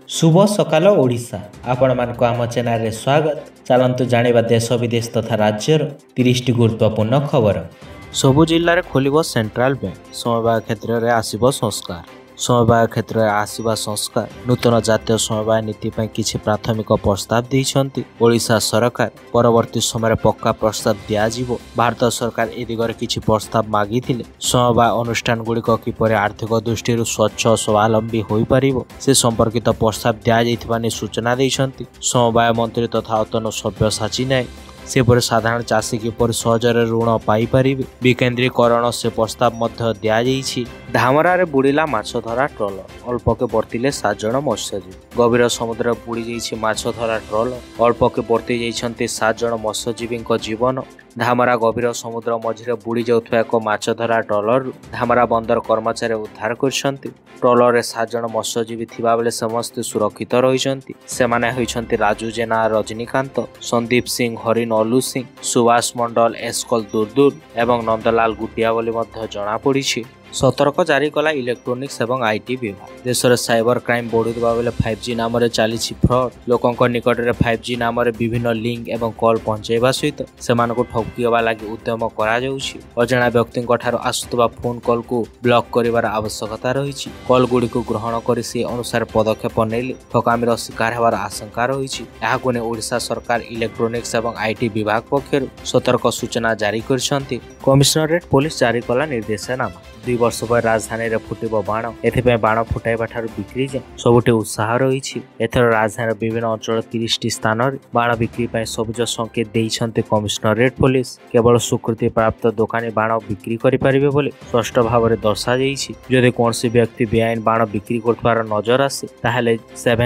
शुभ सकाल ओडिशा आपण मानक आम चैनल रे स्वागत। चलंतु जानिबा देश विदेश तथा राज्यर 30 गुरुत्वपूर्ण खबर। सबु जिल्ला रे खोलिबो सेंट्रल बैंक। समवाय क्षेत्र रे आसीबो संस्कार। समवाय क्षेत्र रे आसीबा संस्कार नूतन जातीय समवाय नीति पई किछि प्राथमिक प्रस्ताव दैछंती ओडिशा सरकार। परवर्ती समय पक्का प्रस्ताव दिया जिवो। भारत सरकार ए दिगरे किछि प्रस्ताव मागिथिले। समवाय अनुष्ठान गुड़िक किपरि आर्थिक दृष्टि स्वच्छ स्वावलंबी होई परिबो से संपर्कित प्रस्ताव दिया जाइथिबा ने सूचना दैछंती समवाय मंत्री तथा अतन सभ्यसाची नायक। सेपरि साधारण चाषी किपरि सहजरे ऋण पाई परिबे विकेंद्रीकरण से प्रस्ताव मध्य दिया जाइछि। धामरा बुड़ीला माछ धरा ट्रलर अल्पके बर्तिले 7 जण मत्स्यजीवी। गभीर समुद्र बुड़ी जाइछि माछ धरा ट्रलर अल्पके बर्ती जाइछन्ति 7 जण मत्स्यजीवी जीवन। धामरा गभीर समुद्र मझिरे बुड़ी जाउथवा एक माछ धरा ट्रलर धामरा बंदर कर्मचारी उद्धार करछन्ति। ट्रलर रे 7 जण मत्स्यजीवी थिबा बेले समस्त सुरक्षित रहिछन्ति। सेमाने होइछन्ति राजू जेना, रजनीकांत, संदीप सिंह, हरिन अलू सिंह, सुभाष मंडल, एस्कल दुर्दुर एवं नंदलाल गुटिया बोली मध्य जणा पड़िछि। सतर्क जारी कला इलेक्ट्रोनिक्स एवं आईटी विभाग। देश में साइबर क्राइम बढ़ुवा बेले 5G नाम चली फ्रड। लोकों निकट में 5G नाम विभिन्न लिंक एवं कॉल पहुंचाइबा सहित सेमान को ठकिवा लगी उद्यम करा जाउछि। अजाणा व्यक्ति आसुवा फोन कॉल को ब्लॉक करिवार आवश्यकता रही। कॉल गुड़ी को ग्रहण कर से अनुसार पदक्षेप नेले ठकामीर शिकार होवार आशंका रही। यहां ने ओडिशा सरकार इलेक्ट्रोनिक्स एवं आईटी विभाग पक्षर सतर्क सूचना जारी करछन्ति। कमिशनरेट पुलिस जारी कला निर्देशनामा। 2 वर्ष पर राजधानी रे फुटिबो बाण। एथिपे बाण फुटाइबा ठारू बिक्री जे सबुटे उत्साह रही। एथर राजधानी विभिन्न अंचल 30 स्थान बाण बिक्री पई सबुज संकेत देइछन्ते कमिशनरेट पुलिस। केवल स्वीकृति प्राप्त दुकानी बाण बिक्री करि परिबे बोले स्पष्ट भाव में दर्शा जाइछि। जदि कोनसी व्यक्ति बेआईन बाण बिक्री करथवार नजर आसे ताहाले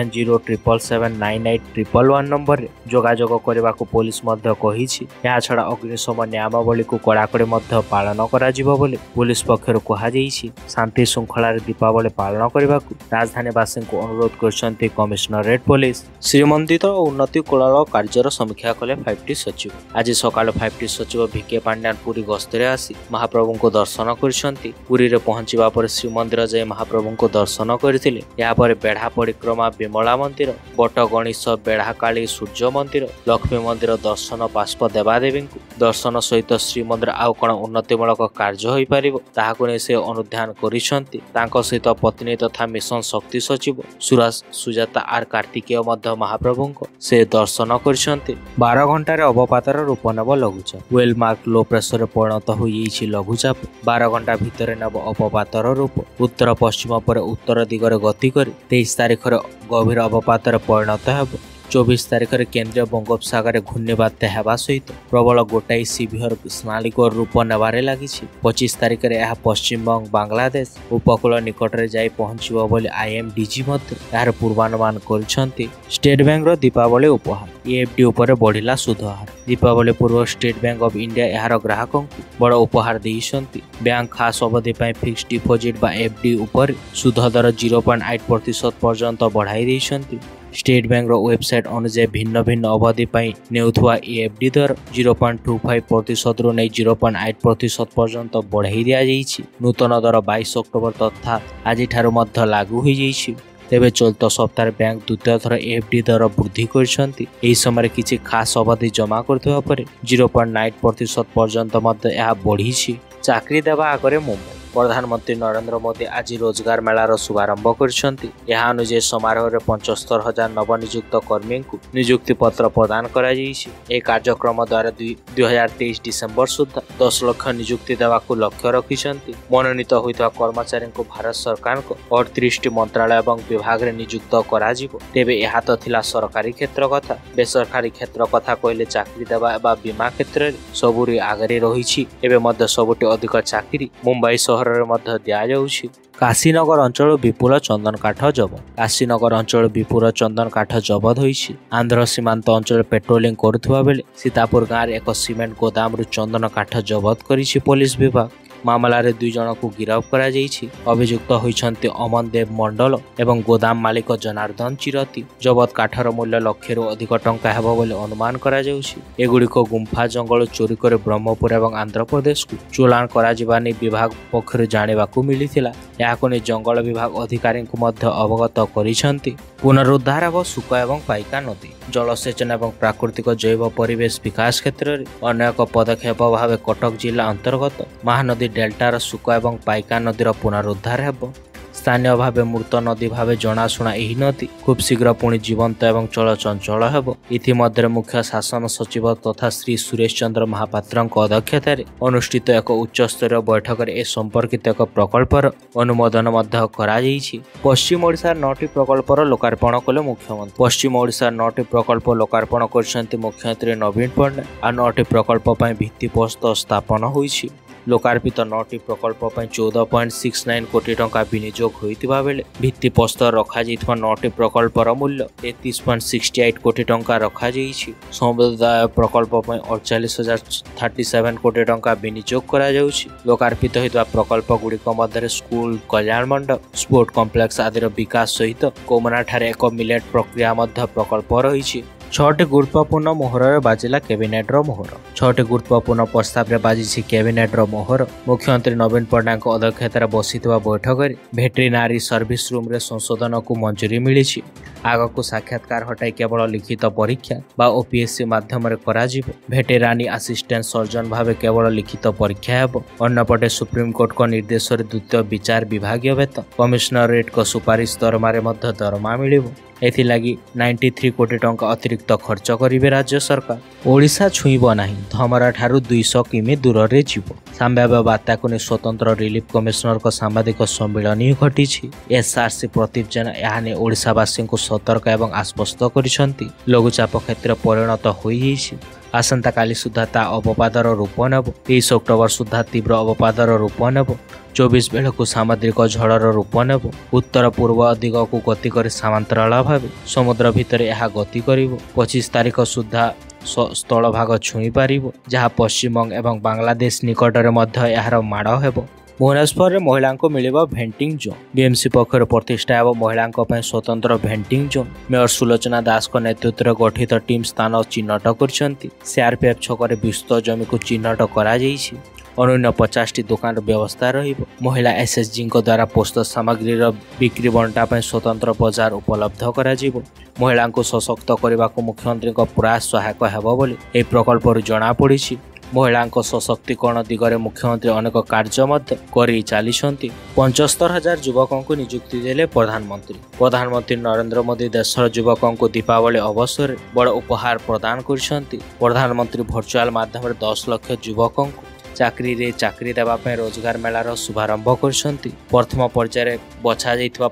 7077798111 नंबर रे जोगाजोग करबा को पुलिस मध्य कहिछि। या छडा अग्निशम नियमावली को कड़ाकड़ी मध्य पालन करा जिवो बोले पुलिस पक्षर कहुई। शांति श्रृंखला दीपावली पालन करने को राजधानीवासी को अनुरोध कर कमिशनरेट पुलिस। श्रीमंदिर और उन्नति कूल कार्यर समीक्षा कले 5T सचिव। आज सकाल 5T सचिव भिके पांड्यान पुरी गस्तर आसी महाप्रभु को दर्शन करछन्ति। पुरी रे पहुंचवा पर श्रीमंदिर जाए महाप्रभु को दर्शन करथिले। या पर बेढ़ा परिक्रमा, विमला मंदिर, बट गणेश, बेढ़ा काली, सूर्य मंदिर, लक्ष्मी मंदिर दर्शन बाष्प देवादेवी दर्शन सहित श्रीमंदिर आउ कण उन्नतिमूलक कार्य होई परिबो ताहाको से अनुध्यान करिसंति। तांको सहित पत्नी तथा मिशन शक्ति सचिव सुजाता आर कार्तिकेय मध्य महाप्रभु को से दर्शन करिसंति। 12 घंटार अवपातर रूप नब लघुचाप। वेल मार्क लो प्रेशर परिणत होइछि लघुचाप। 12 घंटा भितर नब अवपातर रूप उत्तर पश्चिम पर उत्तर दिगरे गति करी 23 तारिख गभीर अवपातर परिणत हेब। 24 तारिख केंद्रीय बंगोपसागर घूर्णिबात्या हेबा सहित प्रबल गोटाई सिवियर स्नालिक रूप नेबारे लागिछि। 25 तारिख यह पश्चिमबंग बांग्लादेश उपकूल निकट में जाई पहुंचबो बोली IMDG मध्य यार पूर्वानुमान करछन्ति। स्टेट बैंक रो दीपावली उपहार EFD ऊपर बढ़िला सुध हार। दीपावली पूर्व स्टेट बैंक ऑफ इंडिया यार ग्राहकों को बड़ उपहार देइछन्ति। बैंक खास अवधि पई फिक्स्ड डिपोजिट बा FD ऊपर सुध दर 0.8% पर्यंत बढ़ाई देइछन्ति। स्टेट बैंक रो वेबसाइट अनुसार भिन्न भिन्न अवधि पई नेउथुआ EFD दर 0.25% रु नै 0.8% पर्यंत बढ़ाई दिया जाइछि। नूतन दर 22 अक्टोबर तथा आज ठारू मध्य लागू होई जाइछि। तेबे चलित सप्ताह बैंक द्वितीय थर EFD दर वृद्धि करछन्ति। एही समय किछि खास अवधि जमा करथवा परे 0.9% पर्यंत मध्य यह बढ़िछि। चाकरी देवा आगरे मुंबई प्रधानमंत्री नरेंद्र मोदी आज रोजगार मेलार शुभारंभ करछन्ति। यह अनुसार समारोह में 75,000 नवनियुक्त कर्मी को नियुक्ति पत्र प्रदान करा जाइछि। एक कार्यक्रम द्वारा 2023 डिसेंबर सुधा 10 लाख नियुक्ति देवा को लक्ष्य रखिछन्ति। मनोनीत होइतवा कर्मचारी को भारत सरकार को 38 मंत्रालय एवं विभाग रे नियुक्त करा जिवो। तेबे यह तो थिला सरकारी क्षेत्र कथा। बेसरकारी क्षेत्र कथा कहले चाकरी देवा एवं बीमा क्षेत्र रे सबुरी आगरे रहिछि। एबे मध्य सबुटे अधिक चाकरी मुंबई मध्य दिया जाउछि। काशीनगर अंचल विपुल चंदन काठ जबत। काशीनगर अंचल विपुल चंदन काठ जबत होइछि। आंध्र सीमांत अंचल पेट्रोलिंग करुथुवा बेले सीतापुर गाँव एक सीमेंट गोदाम चंदन काठ जबत करिछि पुलिस विभाग। ମାମଲାରେ 2 ଜଣଙ୍କୁ ଗିରଫ କରାଯାଇଛି। ଅଭିଯୁକ୍ତ ହୋଇଛନ୍ତି ଅମନ ଦେବ ମଣ୍ଡଳ ଏବଂ ଗୋଦାମ ମାଲିକ ଜନାର୍ଦ୍ଦନ ଚିରତି। ଜବତ କାଠର ମୂଲ୍ୟ ଲକ୍ଷରୁ ଅଧିକ ଟଙ୍କା ହେବ ବୋଲି ଅନୁମାନ କରାଯାଉଛି। ଏଗୁଡ଼ିକ ଗୁମ୍ଫା ଜଙ୍ଗଲ ଚୋରି କରି ବ୍ରହ୍ମପୁର ଏବଂ ଆନ୍ଧ୍ରପ୍ରଦେଶକୁ ଚୋଲାଣ କରାଯିବା ନେଇ ବିଭାଗ ପକ୍ଷରୁ ଜାଣିବାକୁ ମିଳିଥିଲା। ଏହାକୁ ନେଇ ଜଙ୍ଗଲ ବିଭାଗ ଅଧିକାରୀଙ୍କୁ ମଧ୍ୟ ଅବଗତ କରିଛନ୍ତି। ପୁନରୁଦ୍ଧାର ହେବ ସୁକ ଏବଂ ପାଇକା ନଦୀ। ଜଳସେଚନ ଏବଂ ପ୍ରାକୃତିକ ଜୈବ ପରିବେଶ ବିକାଶ କ୍ଷେତ୍ରରେ ଅନ୍ୟ ଏକ ପଦକ୍ଷେପ ଭାବେ କଟକ ଜିଲ୍ଲା ଅନ୍ତର୍ଗତ ମହାନଦୀ ଡେଲ୍ଟାର ସୁକ ଏବଂ ପାଇକା ନଦୀର ପୁନରୁଦ୍ଧାର ହେବ। ସ୍ଥାନୀୟ ଭାବେ ମୃତ ନଦୀ ଭାବେ ଜଣାଶୁଣା ଏହି ନଦୀ ଖୁବ୍ ଶୀଘ୍ର ପୁଣି ଜୀବନ୍ତ ଏବଂ ଚଳଚଞ୍ଚଳ ହେବ। ଇତିମଧ୍ୟରେ ମୁଖ୍ୟ ଶାସନ ସଚିବ ତଥା ଶ୍ରୀ ସୁରେଶ ଚନ୍ଦ୍ର ମହାପାତ୍ରଙ୍କ ଅଧ୍ୟକ୍ଷତାରେ ଅନୁଷ୍ଠିତ ଏକ ଉଚ୍ଚସ୍ତରୀୟ ବୈଠକରେ ଏ ସମ୍ପର୍କିତ ଏକ ପ୍ରକଳ୍ପର ଅନୁମୋଦନ ମଧ୍ୟ କରାଯାଇଛି। ପଶ୍ଚିମ ଓଡ଼ିଶାର 9ଟି ପ୍ରକଳ୍ପର ଲୋକାର୍ପଣ କଲେ ମୁଖ୍ୟମନ୍ତ୍ରୀ। ପଶ୍ଚିମ ଓଡ଼ିଶାର 9ଟି ପ୍ରକଳ୍ପ ଲୋକାର୍ପଣ କରିଛନ୍ତି ମୁଖ୍ୟମନ୍ତ୍ରୀ ନବୀନ ପଟ୍ଟନାୟକ। ଆଉ 9ଟି ପ୍ରକଳ୍ପ ପାଇଁ ଭିତ୍ତିପ୍ରସ୍ତର ସ୍ଥାପନ ହୋଇଛି। ଲୋକାର୍ପିତ 9ଟି ପ୍ରକଳ୍ପ ପାଇଁ 14.69 କୋଟି ଟଙ୍କା ବିନିଯୋଗ ହୋଇଥିବା ବେଳେ ଭିତ୍ତିପ୍ରସ୍ତର ରଖାଯାଇଥିବା 9ଟି ପ୍ରକଳ୍ପର ମୂଲ୍ୟ 33.68 କୋଟି ଟଙ୍କା ରଖାଯାଇଛି। ସମୁଦାୟ ପ୍ରକଳ୍ପ ପାଇଁ 48,037 କୋଟି ଟଙ୍କା ବିନିଯୋଗ କରାଯାଉଛି। ଲୋକାର୍ପିତ ହୋଇଥିବା ପ୍ରକଳ୍ପଗୁଡ଼ିକ ମଧ୍ୟରେ school, Kalyan Mandap, sport complex ଆଦିର ବିକାଶ ସହିତ କୋମନାଠାରେ ଏକ ମିଲେଟ୍ ପ୍ରକ୍ରିୟା ମଧ୍ୟ ପ୍ରକଳ୍ପ ରହିଛି। 6ଟି ଗୁରୁତ୍ୱପୂର୍ଣ୍ଣ ମୋହରରେ ବାଜିଲା କ୍ୟାବିନେଟ୍ର ମୋହର। 6ଟି ଗୁରୁତ୍ୱପୂର୍ଣ୍ଣ ପ୍ରସ୍ତାବରେ ବାଜିଛି କ୍ୟାବିନେଟ୍ର ମୋହର। ମୁଖ୍ୟମନ୍ତ୍ରୀ ନବୀନ ପଟ୍ଟନାୟକଙ୍କ ଅଧ୍ୟକ୍ଷତାରେ ବସିଥିବା ବୈଠକରେ ଭେଟେରିନାରୀ ସର୍ଭିସ ରୁମ୍ରେ ସଂଶୋଧନକୁ ମଞ୍ଜୁରୀ ମିଳିଛି। ଆଗକୁ ସାକ୍ଷାତକାର ହଟାଇ କେବଳ ଲିଖିତ ପରୀକ୍ଷା ବା OPSC ମାଧ୍ୟମରେ କରାଯିବ। ଭେଟେରାନି ଆସିଷ୍ଟାଣ୍ଟ ସର୍ଜନ ଭାବେ କେବଳ ଲିଖିତ ପରୀକ୍ଷା ହେବ। ଅନ୍ୟପଟେ ସୁପ୍ରିମକୋର୍ଟଙ୍କ ନିର୍ଦ୍ଦେଶରେ ଦ୍ୱିତୀୟ ବିଚାର ବିଭାଗୀୟ ବେତନ, କମିଶନରେଟ୍ଙ୍କ ସୁପାରିଶ ଦରମାରେ ମଧ୍ୟ ଦରମା ମିଳିବ। ଏଥିଲାଗି 93 କୋଟି ଟଙ୍କା ଅତିରିକ୍ତ ଖର୍ଚ୍ଚ କରିବେ ରାଜ୍ୟ ସରକାର। ଓଡ଼ିଶା ଛୁଇଁବ ନାହିଁ, ଧମରା ଠାରୁ 200 କିମି ଦୂରରେ ଯିବ। ସମ୍ଭାବ୍ୟ ବାତ୍ୟାକୁ ନେଇ ସ୍ୱତନ୍ତ୍ର ରିଲିଫ କମିଶନରଙ୍କ ସାମ୍ବାଦିକ ସମ୍ମିଳନୀ ଘଟିଛି। SRC ପ୍ରଦୀପ ଜେନା ଏହା ନେଇ ଓଡ଼ିଶାବାସୀଙ୍କୁ ସତର୍କ ଏବଂ ଆଶ୍ୱସ୍ତ କରିଛନ୍ତି। ଲଘୁଚାପ କ୍ଷେତ୍ର ପରିଣତ ହୋଇଯାଇଛି। ଆସନ୍ତାକାଲି ସୁଦ୍ଧା ତା ଅବପାଦର ରୂପ ନେବ। 23 ଅକ୍ଟୋବର ସୁଦ୍ଧା ତୀବ୍ର ଅବପାଦର ରୂପ ନେବ। 24 ବେଳକୁ ସାମୁଦ୍ରିକ ଝଡ଼ର ରୂପ ନେବ। ଉତ୍ତର ପୂର୍ବ ଦିଗକୁ ଗତି କରି ସମାନ୍ତରାଳ ଭାବେ ସମୁଦ୍ର ଭିତରେ ଏହା ଗତି କରିବ। 25 ତାରିଖ ସୁଦ୍ଧା ସ୍ଥଳଭାଗ ଛୁଇଁ ପାରିବ, ଯାହା ପଶ୍ଚିମବଙ୍ଗ ଏବଂ ବାଂଲାଦେଶ ନିକଟରେ ମଧ୍ୟ ଏହାର ମାଡ଼ ହେବ। ଭୁବନେଶ୍ୱରରେ ମହିଳାଙ୍କୁ ମିଳିବ ଭେଣ୍ଟିଂ ଜୋନ୍। BMC ପକ୍ଷରୁ ପ୍ରତିଷ୍ଠା ହେବ ମହିଳାଙ୍କ ପାଇଁ ସ୍ୱତନ୍ତ୍ର ଭେଣ୍ଟିଂ ଜୋନ୍। ମେୟର ସୁଲୋଚନା ଦାସଙ୍କ ନେତୃତ୍ୱରେ ଗଠିତ ଟିମ୍ ସ୍ଥାନ ଚିହ୍ନଟ କରିଛନ୍ତି। CRPF ଛକରେ ବିସ୍ତୃତ ଜମିକୁ ଚିହ୍ନଟ କରାଯାଇଛି। ଅନ୍ୟ 50ଟି ଦୋକାନର ବ୍ୟବସ୍ଥା ରହିବ। ମହିଳା SSGଙ୍କ ଦ୍ୱାରା ପ୍ରସ୍ତୁତ ସାମଗ୍ରୀର ବିକ୍ରି ବଣ୍ଟା ପାଇଁ ସ୍ୱତନ୍ତ୍ର ବଜାର ଉପଲବ୍ଧ କରାଯିବ। ମହିଳାଙ୍କୁ ସଶକ୍ତ କରିବାକୁ ମୁଖ୍ୟମନ୍ତ୍ରୀଙ୍କ ପ୍ରୟାସ ସହାୟକ ହେବ ବୋଲି ଏହି ପ୍ରକଳ୍ପରୁ ଜଣାପଡ଼ିଛି। ମହିଳାଙ୍କ ସଶକ୍ତିକରଣ ଦିଗରେ ମୁଖ୍ୟମନ୍ତ୍ରୀ ଅନେକ କାର୍ଯ୍ୟ ମଧ୍ୟ କରି ଚାଲିଛନ୍ତି। 75,000 ଯୁବକଙ୍କୁ ନିଯୁକ୍ତି ଦେଲେ ପ୍ରଧାନମନ୍ତ୍ରୀ। ପ୍ରଧାନମନ୍ତ୍ରୀ ନରେନ୍ଦ୍ର ମୋଦି ଦେଶର ଯୁବକଙ୍କୁ ଦୀପାବଳି ଅବସରରେ ବଡ଼ ଉପହାର ପ୍ରଦାନ କରିଛନ୍ତି। ପ୍ରଧାନମନ୍ତ୍ରୀ ଭର୍ଚୁଆଲ ମାଧ୍ୟମରେ 10 ଲକ୍ଷ ଯୁବକଙ୍କୁ ଚାକିରି ଦେବା ପାଇଁ ରୋଜଗାର ମେଳାର ଶୁଭାରମ୍ଭ କରିଛନ୍ତି। ପ୍ରଥମ ପର୍ଯ୍ୟାୟରେ ବଛାଯାଇଥିବା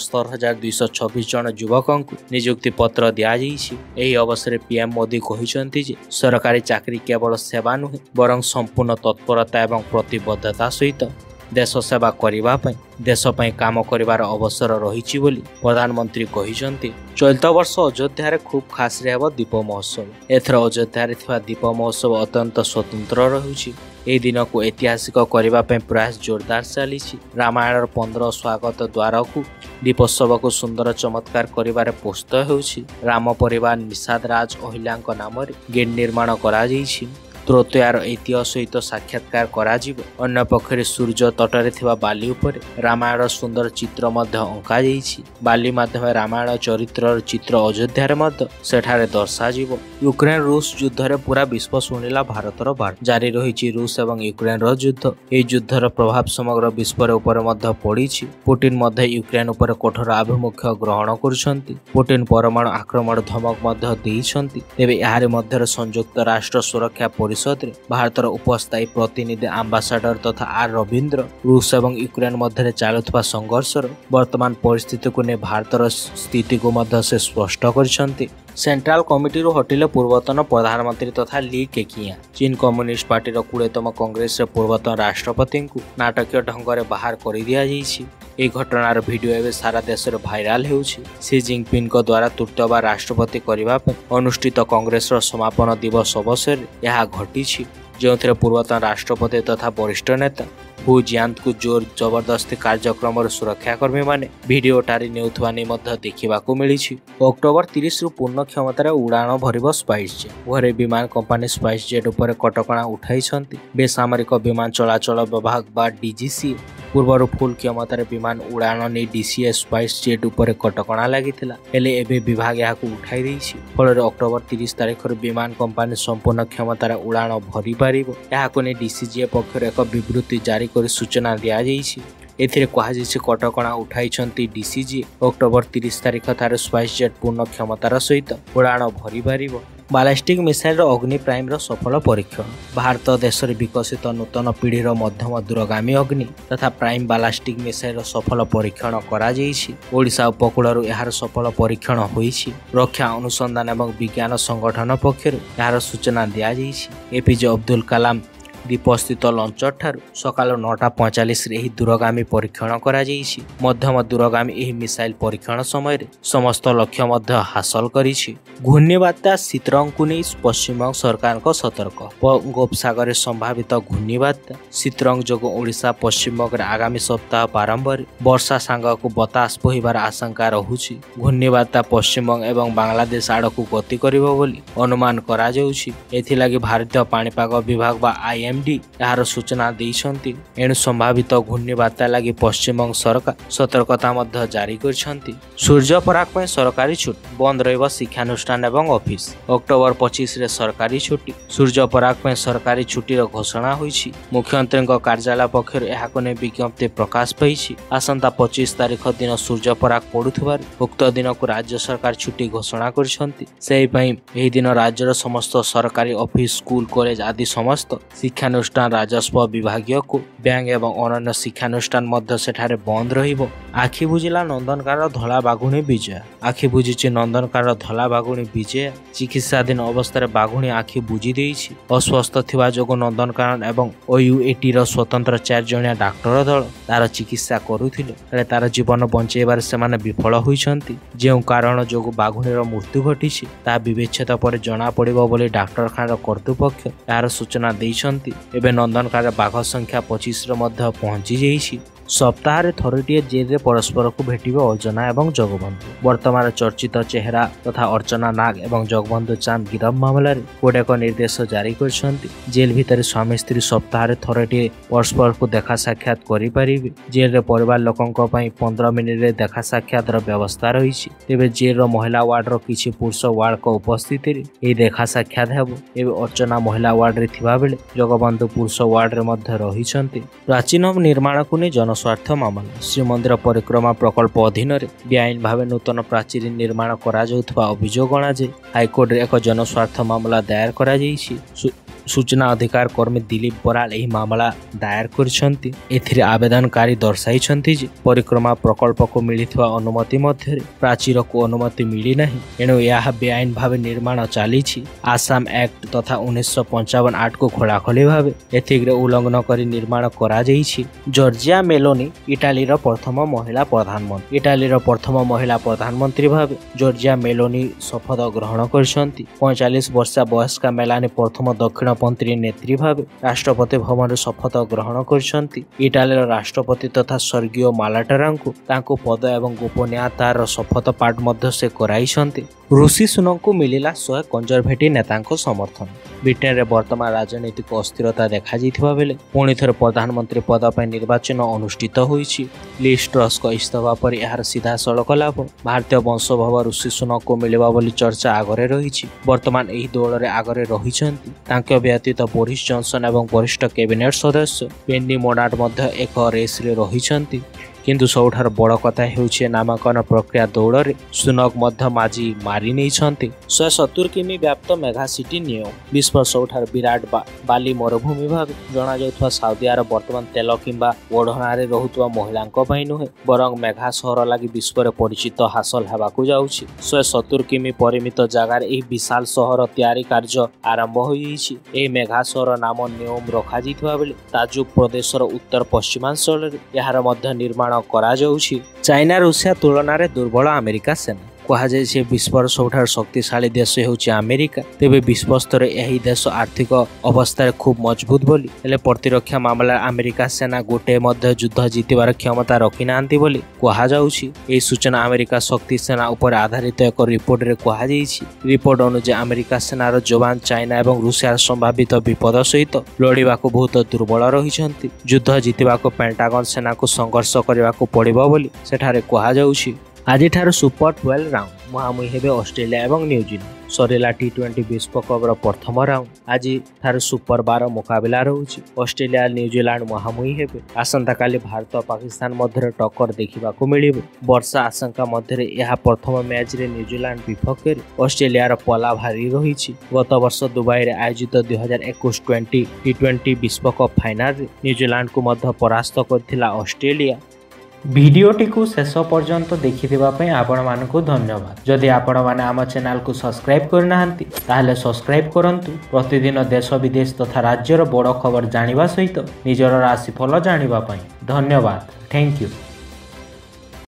75,226 ଜଣ ଯୁବକଙ୍କୁ ନିଯୁକ୍ତି ପତ୍ର ଦିଆଯାଇଛି। ଏହି ଅବସରରେ PM ମୋଦି କହିଛନ୍ତି ଯେ ସରକାରୀ ଚାକିରି କେବଳ ସେବା ନୁହେଁ, ବରଂ ସମ୍ପୂର୍ଣ୍ଣ ତତ୍ପରତା ଏବଂ ପ୍ରତିବଦ୍ଧତା ସହିତ ଦେଶ ସେବା କରିବା ପାଇଁ ଦେଶ ପାଇଁ କାମ କରିବାର ଅବସର ରହିଛି ବୋଲି ପ୍ରଧାନମନ୍ତ୍ରୀ କହିଛନ୍ତି। ଚଳିତ ବର୍ଷ ଅଯୋଧ୍ୟାରେ ଖୁବ୍ ଖାସ୍ରେ ହେବ ଦୀପ ମହୋତ୍ସବ। ଏଥର ଅଯୋଧ୍ୟାରେ ଥିବା ଦୀପ ମହୋତ୍ସବ ଅତ୍ୟନ୍ତ ସ୍ୱତନ୍ତ୍ର ରହୁଛି। ଏହି ଦିନକୁ ଐତିହାସିକ କରିବା ପାଇଁ ପ୍ରୟାସ ଜୋରଦାର ଚାଲିଛି। ରାମାୟଣର 15 ସ୍ୱାଗତ ଦ୍ୱାରକୁ ଦୀପୋତ୍ସବକୁ ସୁନ୍ଦର ଚମତ୍କାର କରିବାରେ ପ୍ରସ୍ତୁତ ହେଉଛି। ରାମ ପରିବାର ନିଷାଦ ରାଜ ଅହିଲ୍ୟାଙ୍କ ନାମରେ ଗେଟ୍ ନିର୍ମାଣ କରାଯାଇଛି। ତ୍ରୋତୟାର ଐତିହ୍ୟ ସହିତ ସାକ୍ଷାତକାର କରାଯିବ। ଅନ୍ୟପକ୍ଷରେ ସୂର୍ଯ୍ୟ ତଟରେ ଥିବା ବାଲି ଉପରେ ରାମାୟଣର ସୁନ୍ଦର ଚିତ୍ର ମଧ୍ୟ ଅଙ୍କାଯାଇଛି। ବାଲି ମାଧ୍ୟମରେ ରାମାୟଣ ଚରିତ୍ରର ଚିତ୍ର ଅଯୋଧ୍ୟାରେ ମଧ୍ୟ ସେଠାରେ ଦର୍ଶାଯିବ। ୟୁକ୍ରେନ ରୁଷ ଯୁଦ୍ଧରେ ପୁରା ବିଶ୍ୱ ଶୁଣିଲା ଭାରତର ବାର୍ତ୍ତା। ଜାରି ରହିଛି ରୁଷ ଏବଂ ୟୁକ୍ରେନର ଯୁଦ୍ଧ। ଏହି ଯୁଦ୍ଧର ପ୍ରଭାବ ସମଗ୍ର ବିଶ୍ୱର ଉପରେ ମଧ୍ୟ ପଡ଼ିଛି। ପୁଟିନ ମଧ୍ୟ ୟୁକ୍ରେନ ଉପରେ କଠୋର ଆଭିମୁଖ୍ୟ ଗ୍ରହଣ କରୁଛନ୍ତି। ପୁଟିନ ପରମାଣୁ ଆକ୍ରମଣ ଧମକ ମଧ୍ୟ ଦେଇଛନ୍ତି। ତେବେ ଏହାରି ମଧ୍ୟରେ ସଂଯୁକ୍ତ ରାଷ୍ଟ୍ର ସୁରକ୍ଷା ପରିଷଦରେ ଭାରତର ଉପସ୍ଥାୟୀ ପ୍ରତିନିଧି ଆମ୍ବାସାଡର ତଥା R ରବୀନ୍ଦ୍ର ରୁଷ ଏବଂ ୟୁକ୍ରେନ ମଧ୍ୟରେ ଚାଲୁଥିବା ସଂଘର୍ଷର ବର୍ତ୍ତମାନ ପରିସ୍ଥିତିକୁ ନେଇ ଭାରତର ସ୍ଥିତିକୁ ମଧ୍ୟ ସେ ସ୍ପଷ୍ଟ କରିଛନ୍ତି। ସେଣ୍ଟ୍ରାଲ କମିଟିରୁ ହଟିଲେ ପୂର୍ବତନ ପ୍ରଧାନମନ୍ତ୍ରୀ ତଥା ଲି କେକିଆଁ। ଚୀନ କମ୍ୟୁନିଷ୍ଟ ପାର୍ଟିର 20ତମ କଂଗ୍ରେସରେ ପୂର୍ବତନ ରାଷ୍ଟ୍ରପତିଙ୍କୁ ନାଟକୀୟ ଢଙ୍ଗରେ ବାହାର କରିଦିଆଯାଇଛି। ଏହି ଘଟଣାର ଭିଡିଓ ଏବେ ସାରା ଦେଶରେ ଭାଇରାଲ ହେଉଛି। ସି ଜିନପିଙ୍ଗଙ୍କ ଦ୍ୱାରା ତୃତୀୟବାର ରାଷ୍ଟ୍ରପତି କରିବା ପାଇଁ ଅନୁଷ୍ଠିତ କଂଗ୍ରେସର ସମାପନ ଦିବସ ଅବସରରେ ଏହା ଘଟିଛି। जो पूर्वतन राष्ट्रपति तथा वरिष्ठ नेता हु जियांतको जोर जबरदस्ती कार्यक्रम सुरक्षाकर्मी माने भिडियो टारी नेउथवा देखा मिली। अक्टोबर 30 रु पूर्ण क्षमतार उड़ाण भरिब स्पाइस जेट। घरे विमान कंपानी स्पाइस जेट उपर कटकणा उठाई। बेसामरिक विमान चलाचल विभाग बा डीजीसी पूर्वर फुल क्षमतार विमान उड़ाण नहीं डीसीए स्पाइस जेट उपर कटकणा लागिथिला, हेले एबे विभाग याकू उठाई देइछि। फल अक्टोबर 30 तारिख विमान कंपानी संपूर्ण क्षमतार उड़ाण भरी पारिबो। याकू ने डीसीजीए पक्षर एक विवृत्ति जारी कर सूचना दिया जाइछि। एथिरे कहाଯାଇଛି कटकणा उठाइछन्ति डीसीजी। अक्टोबर 30 तारिख थारे स्पाइस जेट पूर्ण क्षमतार सहित उड़ाण भरी पारिबो। बालास्टिक मिसाइल अग्नि प्राइम सफल परीक्षण। भारत देश में विकसित नूतन पीढ़ीर मध्यम दूरगामी अग्नि तथा प्राइम बालास्टिक मिसाइल सफल परीक्षण ओडिशा उपकूल यार सफल परीक्षण होईछि। रक्षा अनुसंधान एवं विज्ञान संगठन पक्षर यार सूचना दिया जाइछि। एपीजे अब्दुल कलाम दीपस्थित लंचर ठारू सकाल 9:45 रे दूरगामी परीक्षण करा जाइछि। मध्यम दूरगामी एही मिसाइल परीक्षण समय समस्त लक्ष्य मध्य हासिल करिछि। घूर्णिबात्या सितरंगकु नै पश्चिमबंग सरकार सतर्क। बंगोपसागर संभावित घूर्णिबात्या सितरंग जोग ओडिशा पश्चिमबंग आगामी सप्ताह प्रारंभ वर्षा सांगक बतास बोहिबार आशंका रहुछि। घूर्णिबात्या पश्चिमबंग एवं बांग्लादेश आड़कू गति करिबो बोली अनुमान करा जाउछि। एथिलागि भारतीय पाणीपाग विभाग बा यार सूचना देइछन्ति। एणु संभावित घूर्णिबात्या लगी पश्चिमबंग सरकार सतर्कता मध्य जारी करछन्ति। सूर्य पराग में सरकारी छुट्टी बंद रहिबो शिक्षानुष्ठान एवं ऑफिस। अक्टोबर 25 रे सरकारी छुट्टी। सूर्य पराग में सरकारी छुट्टी घोषणा होईछि। मुख्यमंत्री कार्यालय पक्षर एहाको ने विज्ञप्ति प्रकाश पाइछि। आसंता 25 तारिख दिन सूर्य पराग पड़ुथिबार उक्त दिन को राज्य सरकार छुट्टी घोषणा करछन्ति। सेहि पई एही दिन राज्यर समस्त सरकारी ऑफिस स्कूल कॉलेज आदि समस्त शिक्षानुष्ठान राजस्व विभागीय को बैंक एवं अन्य शिक्षानुष्ठान मध्य सेठारे बंद रहिबो। आखि बुझिला नंदनकानन धला बाघुणी विजय। आखि बुझिछि नंदनकानन धला बाघुणी विजय। चिकित्साधीन अवस्था बाघुणी आखि बुझी देइछि। अस्वस्थ थिबा जोगो नंदनकानन एवं ओयूएटी रो स्वतंत्र 4 जणिया डाक्टर दल तार चिकित्सा करुथिले, हेले तार जीवन बंचेबार सेमाने विफल होइछन्ति। जेउ कारण जोगो बाघुणीर मृत्यु घटिछि ता विवेचना पर जणा पड़िबो बोली डाक्तरखानार कर्तृपक्ष यार सूचना देइछन्ति। एबे नंदनकानन बाघ संख्या 25 रे मध्य पहुंची जाइछि। सप्ताह थरटीए जेल रे परस्पर को भेटिबे अर्चना एवं जगबंधु। वर्तमान चर्चित चेहरा तथा अर्चना नाग एवं जगबंधु चांद गिरफ मामला कोर्ट एक निर्देश जारी करछन्ति। जेल भितर स्वामी स्त्री सप्ताह थरटीए परस्पर को देखा साक्षात करि परिबे। जेल रे परिवार लोकंक पई 15 मिनिट रे देखा साक्षात र व्यवस्था रहिछि। तेबे जेल रो महिला वार्ड रो किछि पुरुष वार्ड को उपस्थिति रे ए देखा साक्षात हेबो। एबे अर्चना महिला वार्ड रे थिबा बेले जगबंधु पुरुष वार्ड रे मध्य रहिछन्ति। प्राचीन निर्माण को ने स्वार्थ मामला। श्रीमंदिर परिक्रमा प्रकल्प अधीन बेआईन भाव नूतन प्राचीर निर्माण करा जाउथबा अभियोग अणाजे हाईकोर्ट रे एक जनस्वार्थ मामला दायर करा जाइछि। सूचना अधिकार कर्मी दिलीप बराल एही मामला दायर करछन्ति। एथिरे आवेदनकारी दर्शाइछन्ति जे परिक्रमा प्रकल्प को मिलिथवा अनुमति मध्य प्राचीर को अनुमति मिली नाही, एणु यह बेआईन भाव निर्माण चलीछि। आसाम एक्ट तथा 1955 आर्ट को खोलाखोली भाव एथिग्रे उल्लंघन करी निर्माण करा जाइछि। जॉर्जिया मेलोनी इटाली रो प्रथम महिला प्रधानमंत्री। इटाली रो प्रथम महिला प्रधानमंत्री भाव जॉर्जिया मेलोनी शपथ ग्रहण करछन्ति। 45 वर्षीय वयस्का मेलानी प्रथम दक्षिणपंथी नेत्री भाव राष्ट्रपति भवन शपथ ग्रहण करछन्ति। इटालीर राष्ट्रपति तथा स्वर्गीय मालाटेरांकु तांको पद एवं गोपनीयतार शपथ पाठ मध्य से कराइछन्ति। ऋषि सुनकु मिलिला 100 कंजरभेटिव नेतांको समर्थन। ब्रिटेन रे वर्तमान राजनीतिक अस्थिरता देखा जाइथिबा बेले पुणी थरे प्रधानमंत्री पद पर निर्वाचन अनुष्ठित होईछि। लिज ट्रस को इस्तीफा पर यार सीधा सड़क लाभ भारतीय वंशोद्भव ऋषि सुनकु मिलिबा बोली चर्चा आगरे रहिछि। वर्तमान एही दल रे आगरे रहिछन्ति। तांके व्यतीत बोरिस जॉनसन एवं वरिष्ठ कैबिनेट सदस्य पेनी मोनाट मध्य एक रेस रे रहिछन्ति। किंतु सबुठार बड़ कथा हेउछि नामांकन प्रक्रिया दौड़ में सुनक मध्य माझी मारी नहीं 170 किमी व्याप्त मेघा सिटी नियो विश्व सबुठार विराट बाली मरुभूमि भाव जना जाउथवा साउदी अरब वर्तमान तेल किंबा ओढ़णारे रहुतवा महिलांक पई नुहे बरंग मेघा सहर लागि विश्व रे परिचित हासिल हेबाकू जाउछि। 170 किमी परिमित जगार एही विशाल सहर तैयारी कार्य आरंभ होईछि। एही मेघा सहर नाम नियोम रखा जितवा बेले ताजुक प्रदेशर उत्तर पश्चिमांचल यार मध्य निर्माण करा जाउछि। चाइना रूसिया तुलन में दुर्बल अमेरिका सेना। କୁହାଯାଏ ଯେ ବିଶ୍ୱର ସବୁଠାରୁ ଶକ୍ତିଶାଳୀ ଦେଶ ହେଉଛି ଆମେରିକା। ତେବେ ବିଶ୍ୱ ସ୍ତରରେ ଏହି ଦେଶ ଆର୍ଥିକ ଅବସ୍ଥାରେ ଖୁବ୍ ମଜବୁତ ବୋଲି ହେଲେ ପ୍ରତିରକ୍ଷା ମାମଲାରେ ଆମେରିକା ସେନା ଗୋଟେ ମଧ୍ୟ ଯୁଦ୍ଧ ଜିତିବାର କ୍ଷମତା ରଖିନାହାନ୍ତି ବୋଲି କୁହାଯାଉଛି। ଏହି ସୂଚନା ଆମେରିକା ଶକ୍ତି ସେନା ଉପରେ ଆଧାରିତ ଏକ ରିପୋର୍ଟରେ କୁହାଯାଇଛି। ରିପୋର୍ଟ ଅନୁଯାୟୀ ଆମେରିକା ସେନାର ଯବାନ ଚାଇନା ଏବଂ ରୁଷିଆର ସମ୍ଭାବିତ ବିପଦ ସହିତ ଲଢ଼ିବାକୁ ବହୁତ ଦୁର୍ବଳ ରହିଛନ୍ତି। ଯୁଦ୍ଧ ଜିତିବାକୁ ପେଣ୍ଟାଗନ ସେନାକୁ ସଂଘର୍ଷ କରିବାକୁ ପଡ଼ିବ ବୋଲି ସେଠାରେ କୁହାଯାଉଛି। ଆଜିଠାରୁ ସୁପର 12 ରାଉଣ୍ଡ ମୁହାଁମୁହିଁ ହେବେ ଅଷ୍ଟ୍ରେଲିଆ ଏବଂ ନ୍ୟୁଜିଲାଣ୍ଡ। ସରିଲା T20 ବିଶ୍ୱକପର ପ୍ରଥମ ରାଉଣ୍ଡ। ଆଜିଠାରୁ ସୁପର 12 ମୁକାବିଲା ରହୁଛି। ଅଷ୍ଟ୍ରେଲିଆ ନ୍ୟୁଜିଲାଣ୍ଡ ମୁହାଁମୁହିଁ ହେବେ। ଆସନ୍ତାକାଲି ଭାରତ ପାକିସ୍ତାନ ମଧ୍ୟରେ ଟକ୍କର ଦେଖିବାକୁ ମିଳିବ। ବର୍ଷା ଆଶଙ୍କା ମଧ୍ୟରେ ଏହା ପ୍ରଥମ ମ୍ୟାଚରେ ନ୍ୟୁଜିଲାଣ୍ଡ ବିପକ୍ଷରେ ଅଷ୍ଟ୍ରେଲିଆର ପଲା ଭାରୀ ରହିଛି। ଗତ ବର୍ଷ ଦୁବାଇରେ ଆୟୋଜିତ 2021 T20 ବିଶ୍ୱକପ ଫାଇନାଲରେ ନ୍ୟୁଜିଲାଣ୍ଡକୁ ମଧ୍ୟ ପରାସ୍ତ କରିଥିଲା ଅଷ୍ଟ୍ରେଲିଆ। ଭିଡ଼ିଓଟିକୁ ଶେଷ ପର୍ଯ୍ୟନ୍ତ ଦେଖିଥିବା ପାଇଁ ଆପଣମାନଙ୍କୁ ଧନ୍ୟବାଦ। ଯଦି ଆପଣମାନେ ଆମ ଚ୍ୟାନେଲକୁ ସବସ୍କ୍ରାଇବ୍ କରିନାହାନ୍ତି ତାହେଲେ ସବସ୍କ୍ରାଇବ୍ କରନ୍ତୁ। ପ୍ରତିଦିନ ଦେଶ ବିଦେଶ ତଥା ରାଜ୍ୟର ବଡ଼ ଖବର ଜାଣିବା ସହିତ ନିଜର ରାଶିଫଳ ଜାଣିବା ପାଇଁ। ଧନ୍ୟବାଦ। Thank you.